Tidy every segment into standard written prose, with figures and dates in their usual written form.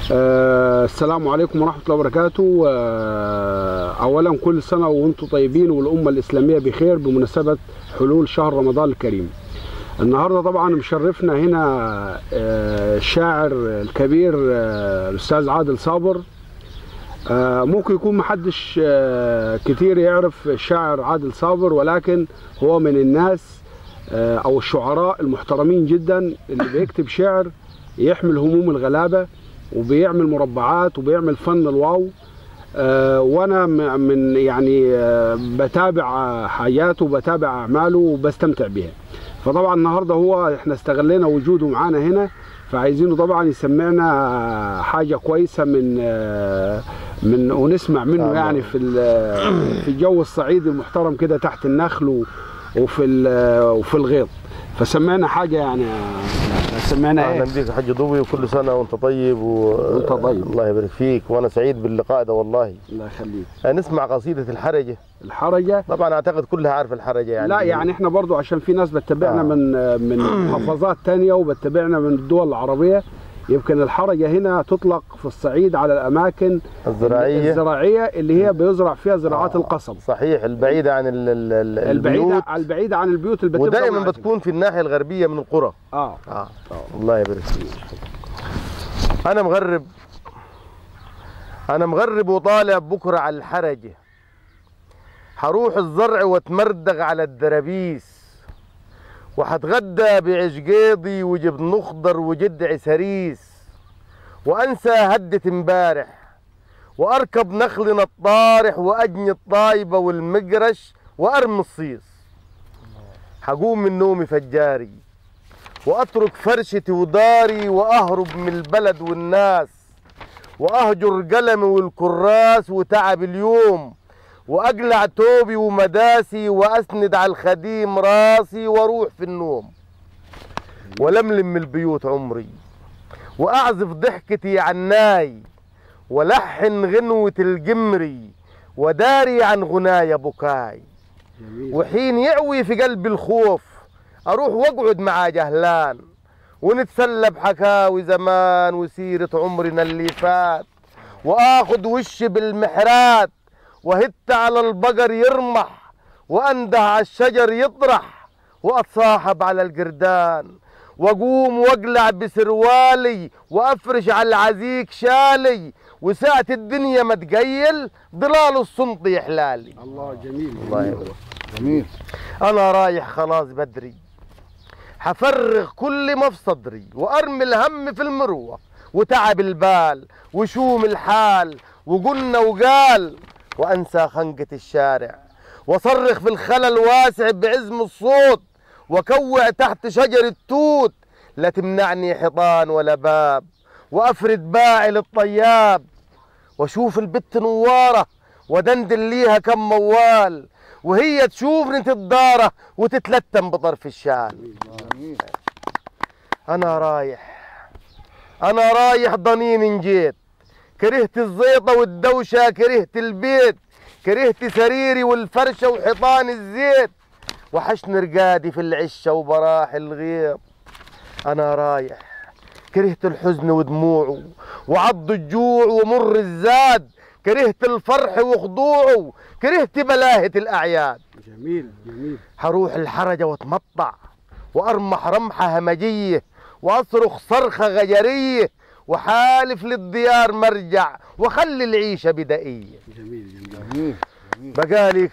السلام عليكم ورحمة الله وبركاته. أولا كل سنة وأنتم طيبين والأمة الإسلامية بخير بمناسبة حلول شهر رمضان الكريم. النهاردة طبعا مشرفنا هنا الشاعر الكبير الأستاذ عادل صابر. ممكن يكون محدش كتير يعرف الشاعر عادل صابر، ولكن هو من الناس أو الشعراء المحترمين جدا اللي بيكتب شعر يحمل هموم الغلابة وبيعمل مربعات وبيعمل فن الواو. وانا من يعني بتابع حياته وبتابع اعماله وبستمتع بها. فطبعا النهارده احنا استغلينا وجوده معانا هنا، فعايزينه طبعا يسمعنا حاجه كويسه من ونسمع منه يعني في الجو الصعيدي المحترم كده تحت النخل وفي الغيط. فسمعنا حاجه يعني سمعنا اهلا بيك يا حاج ضوي، وكل سنه وانت طيب وانت طيب. الله يبارك فيك، وانا سعيد باللقاء ده والله. الله يخليك. نسمع قصيده الحرجه. الحرجه طبعا اعتقد كلها عارفه الحرجه يعني. لا يعني احنا برضو عشان في ناس بتتابعنا من محافظات ثانيه وبتتابعنا من الدول العربيه. يمكن الحرجه هنا تطلق في الصعيد على الاماكن الزراعيه اللي هي بيزرع فيها زراعات القصب. صحيح، البعيده عن البيوت، البعيده عن البيوت اللي ودائما بتكون في الناحيه الغربيه من القرى. الله يبارك فيك. انا مغرب وطالع بكره على الحرجه، حروح الزرع واتمردغ على الدرابيس، وحتغدى بعيش قيضي وجبن اخضر وجدع سريس، وانسى هدة امبارح واركب نخل الطارح واجني الطايبه والمقرش وارمي الصيص. حقوم من نومي فجاري واترك فرشتي وداري واهرب من البلد والناس، واهجر قلمي والكراس وتعب اليوم، واقلع توبي ومداسي واسند على الخديم راسي واروح في النوم، ولملم البيوت عمري واعزف ضحكتي عناي، ولحن غنوة الجمري وداري عن غنايا بكاي. وحين يعوي في قلبي الخوف اروح واقعد مع جهلان، ونتسلى بحكاوي زمان وسيرة عمرنا اللي فات، واخد وشي بالمحرات وهت على البقر يرمح، وانده على الشجر يطرح، واتصاحب على القردان، واقوم واقلع بسروالي وافرش على العزيك شالي، وساعة الدنيا ما تقيل ضلال الصمت يحلالي. الله جميل. الله جميل. انا رايح خلاص بدري، حفرغ كل ما في صدري، وارمي الهم في المروه وتعب البال وشوم الحال، وقلنا وقال، وانسى خنقة الشارع، وصرخ في الخلا الواسع بعزم الصوت، وكوع تحت شجر التوت، لا تمنعني حيطان ولا باب، وافرد باعي للطياب، واشوف البت نواره ودندن ليها كم موال، وهي تشوفني تتداره وتتلتم بطرف الشال. انا رايح ضنين جيت، كرهت الزيطه والدوشه، كرهت البيت، كرهت سريري والفرشه وحيطان الزيت، وحشني رقادي في العشه وبراح الغيط. انا رايح كرهت الحزن ودموعه وعض الجوع ومر الزاد، كرهت الفرح وخضوعه، كرهت بلاهة الأعياد. جميل جميل. حروح الحرجة واتمطع وأرمح رمحة همجية وأصرخ صرخة غجرية، وحالف للديار مرجع وخلي العيشة بدائية. جميل جميل. بقالي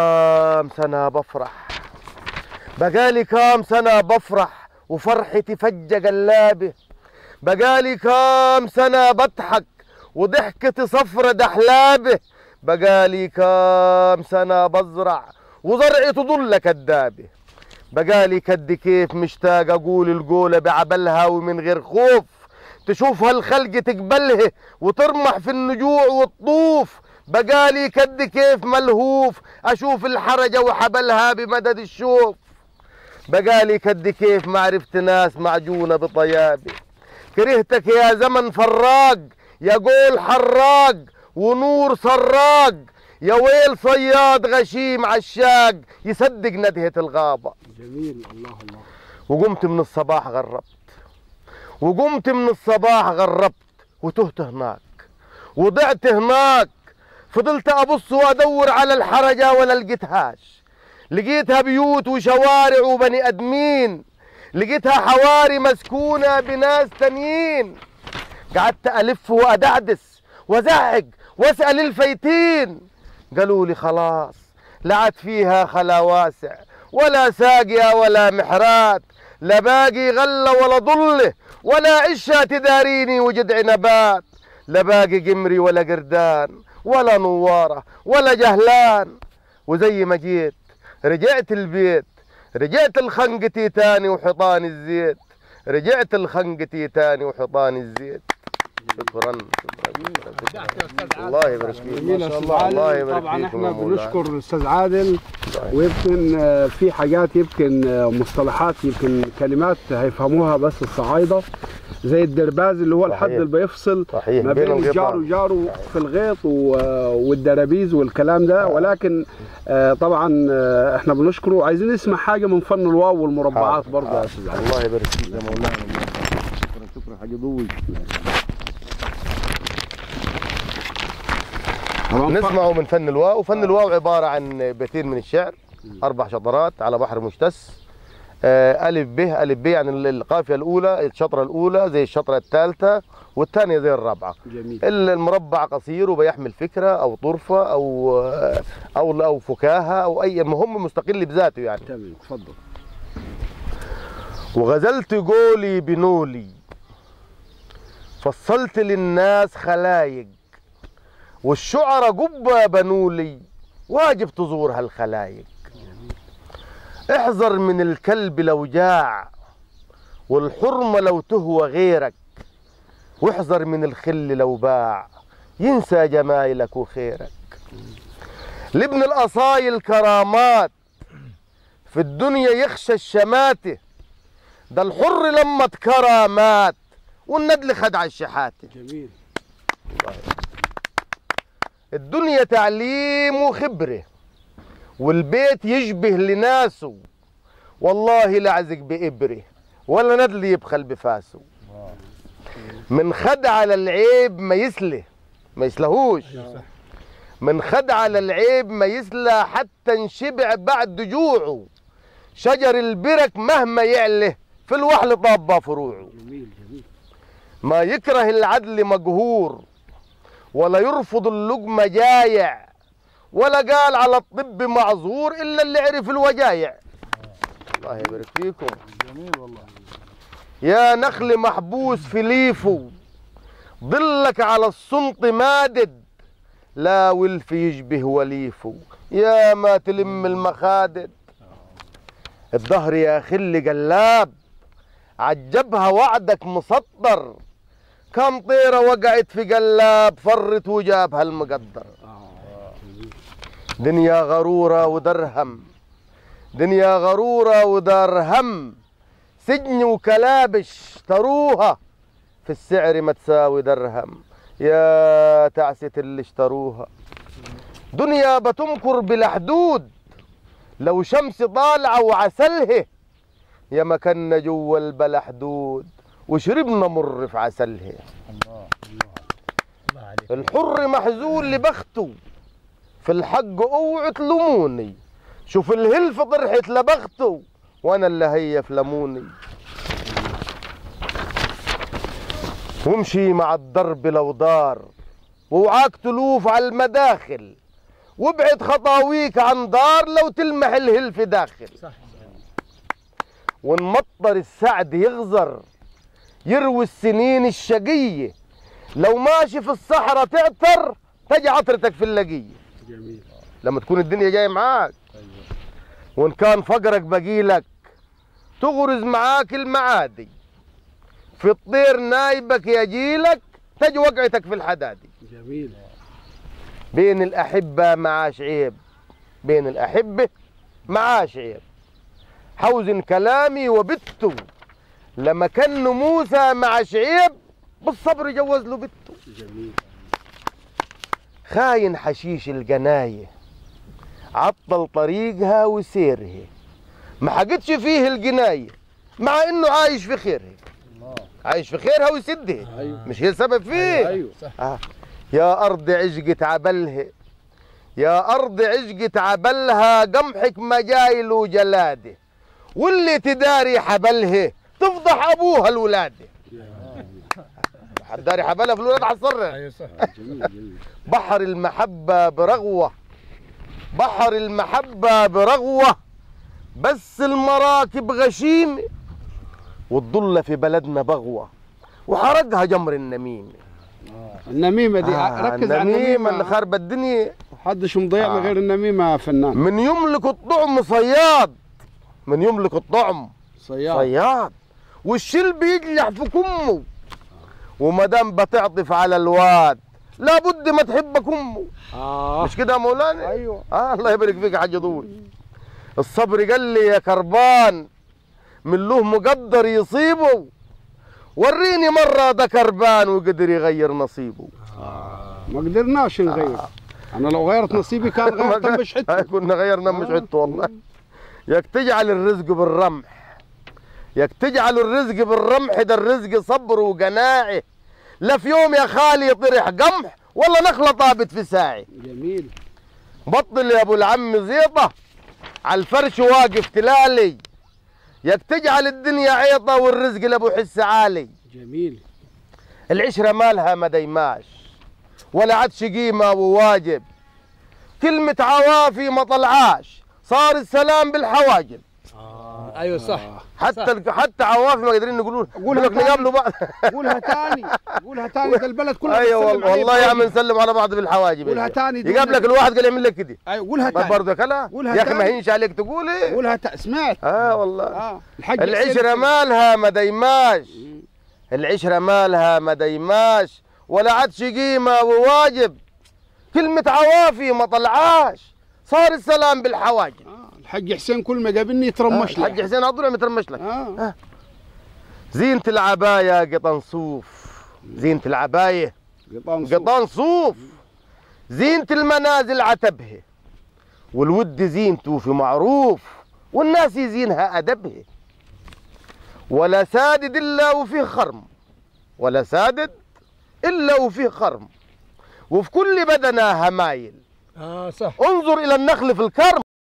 كام سنة بفرح وفرحتي فجة قلابة، بقالي كام سنة بضحك وضحكتي صفرة دحلابة، بقالي كام سنة بزرع وزرعي تضل كدابة، بقالي كد كيف مشتاق أقول القولة بعبلها ومن غير خوف، تشوفها الخلق تقبلها وترمح في النجوع وتطوف، بقالي كد كيف ملهوف أشوف الحرجة وحبلها بمدد الشوف، بقالي كد كيف ما عرفت ناس معجونة بطيابة، كرهتك يا زمن فراق، يا قول حراق ونور سراق، يا ويل صياد غشيم عشاق يصدق ندهة الغابة. جميل. الله الله. وقمت من الصباح غربت وتهت هناك وضعت هناك. فضلت أبص وأدور على الحرجة ولا لقيتهاش. لقيتها بيوت وشوارع وبني أدمين، لقيتها حواري مسكونة بناس تانيين. قعدت ألف وأدعدس وأزعق وأسأل الفايتين، قالوا لي خلاص لا عاد فيها خلا واسع ولا ساقية ولا محرات، لا باقي غلة ولا ضلة ولا عشة تداريني وجدع نبات، لا باقي قمري ولا قردان ولا نوارة ولا جهلان. وزي ما جيت رجعت البيت، رجعت الخنقتي تاني وحيطان الزيت، رجعت الخنقتي تاني وحيطان الزيت. شكرا الله يبارك فيك. جميل استاذ عادل. طبعا احنا بنشكر الاستاذ عادل، ويمكن في حاجات يمكن مصطلحات يمكن كلمات هيفهموها بس الصعايده، زي الدرباز اللي هو الحد اللي بيفصل ما بين الجار وجاره في الغيط والدرابيز والكلام ده. ولكن طبعا احنا بنشكره. عايزين نسمع حاجه من فن الواو والمربعات برضه يا استاذ عادل. الله يبارك فيك يا مولانا. شكرا حاج ضوي. نسمعه من فن الواو. فن الواو عبارة عن بيتين من الشعر، 4 شطرات على بحر مشتس. ألف ب ألف ب يعني القافية الأولى الشطرة الأولى زي الشطرة الثالثة والثانية زي الرابعة. جميل. المربع قصير وبيحمل فكرة أو طرفة أو فكاهة أو أي، المهم مستقل بذاته يعني. تمام اتفضل. وغزلت قولي بنولي، فصلت للناس خلايق، والشعراء قبة بنولي، واجب تزور هالخلايق. احذر من الكلب لو جاع، والحرمة لو تهوى غيرك، واحذر من الخل لو باع، ينسى جمايلك وخيرك. لابن الأصايل كرامات، في الدنيا يخشى الشماتة، ده الحر لما اتكرى مات، والندل خدع الشحاتة. جميل. الدنيا تعليم وخبرة، والبيت يشبه لناسه، والله لعزق بإبره ولا ندل يبخل بفاسه. من خد على العيب ما يسلهوش، من خد على العيب ما يسلى حتى انشبع بعد جوعه. شجر البرك مهما يعله في الوحل طابة فروعه. ما يكره العدل مقهور، ولا يرفض اللقمة جايع، ولا قال على الطب معذور إلا اللي عرف الوجايع. الله يبارك فيكم. جميل والله. يا نخل محبوس في ليفه، ظلك على السنط مادد، لا ولف يشبه وليفه، يا ما تلم المخادد. الظهر يا خل قلاب، عجبها وعدك مسطر، كم طيرة وقعت في قلاب، فرت وجابها المقدر. دنيا غرورة ودرهم، دنيا غرورة ودرهم، سجن وكلابش تروها، في السعر ما تساوي درهم، يا تعسة اللي اشتروها. دنيا بتمكر بلا حدود، لو شمس طالعة وعسلها، يا مكنا جوا البلا حدود، وشربنا مر في عسلها. الحر محزون لبخته، في الحق اوعوا تلوموني، شوف الهلف طرحت لبخته، وانا اللي هي فلموني. وامشي مع الضرب لو دار، ووعاك تلوف على المداخل، وابعد خطاويك عن دار لو تلمح الهلف داخل. ونمطر السعد يغزر، يروي السنين الشقية، لو ماشي في الصحراء تعطر، تجي عطرتك في اللقية. جميل. لما تكون الدنيا جاية معاك. وإن كان فقرك بقيلك، تغرز معاك المعادي، في الطير نايبك يجيلك، تجي وقعتك في الحدادي. جميل. بين الأحبة معاش عيب، بين الأحبة معاش عيب، حوزن كلامي وبته، لما كان موسى مع شعيب، بالصبر جوز له بته. جميل. خاين حشيش القناية، عطل طريقها وسيرها، ما حقتش فيه القناية، مع انه عايش في خيرها. عايش في خيرها ويسدها. أيوه. مش هي السبب فيه. ايوه يا أرض عشقت عبلها، يا أرض عشقت عبلها، قمحك مجايل وجلاده، واللي تداري حبلها تفضح أبوها الولادة. حداري حبلها في الولاد حتصرخ. ايوه صح. جميل. بحر المحبة برغوة، بحر المحبة برغوة، بس المراكب غشيمة، والضلة في بلدنا بغوة، وحرقها جمر النميمة. النميمه دي ركز على النميمة اللي خربت الدنيا. محدش مضيعنا غير النميمه يا فنان. من يملك الطعم صياد، من يملك الطعم صياد، والشلب يجلح في كمه، وما دام بتعطف على الواد لابد ما تحبك امه. مش كده يا مولانا؟ ايوه. الله يبارك فيك يا حاج ضوي. الصبر قال لي يا كربان من له مقدر يصيبه، وريني مره ده كربان وقدر يغير نصيبه. ما قدرناش نغير. انا لو غيرت نصيبي كان غيرت مش حته. كنا غيرنا مش حته والله. ياك تجعل الرزق بالرمح، ياك تجعل الرزق بالرمح، ده الرزق صبر وقناعه، لا في يوم يا خالي طرح قمح ولا نخله طابت في ساعي. جميل. بطل يا ابو العم زيطه على الفرش واقف تلالي، ياك تجعل الدنيا عيطه والرزق لابو حس عالي. جميل. العشره مالها ما ديماش ولا عادش قيمه وواجب، كلمه عوافي ما طلعاش صار السلام بالحواجب. ايوه صح. حتى عوافي ما قادرين يقولوا لك نقابلوا بعض. قولها تاني، قولها تاني، ده البلد كلها. ايوه والله يا عم نسلم على بعض بالحواجب. قولها تاني. يقابلك الواحد قال يعمل لك كده. ايوه قولها تاني برضه كلا يا اخي ما هينش عليك تقولي. قولها سمعت. والله. العشره مالها ما ديماش، العشره مالها ما ديماش ولا عادش قيمه وواجب، كلمه عوافي ما طلعاش صار السلام بالحواجب. الحاج حسين كل ما قابلني يترمش لي. الحاج حسين عضو يترمش لك. زينة العباية قطن صوف، زينة العباية قطن صوف، زينة المنازل عتبها، والود زينته في معروف، والناس يزينها أدبها، ولا سادد إلا وفيه خرم، ولا سادد إلا وفيه خرم، وفي كل بدنها همايل. صح. انظر إلى النخل في الكرم.